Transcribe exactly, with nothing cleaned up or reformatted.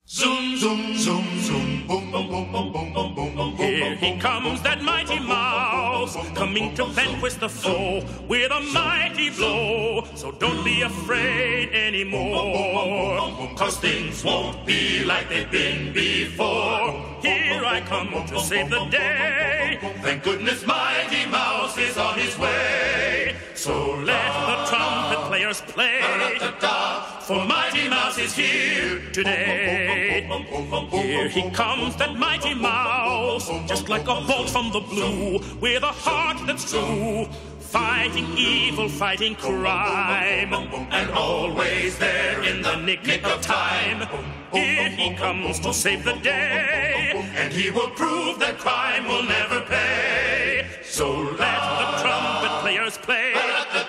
Zoom, zoom, zoom, zoom, boom, boom, boom, boom, boom, boom, boom, boom. Here he comes, that mighty mouse, coming to vanquish the foe with a mighty blow. So don't be afraid anymore, 'cause things won't be like they've been before. Here I come to save the day. Thank goodness mighty mouse is on his way. So let the trumpet players play, for mighty mouse is here today. Here he comes, that mighty mouse, just like a bolt from the blue, with a heart that's true, fighting evil, fighting crime, and always there in the nick of time. Here he comes to save the day, and he will prove that crime will never pay. So let the trumpet players play,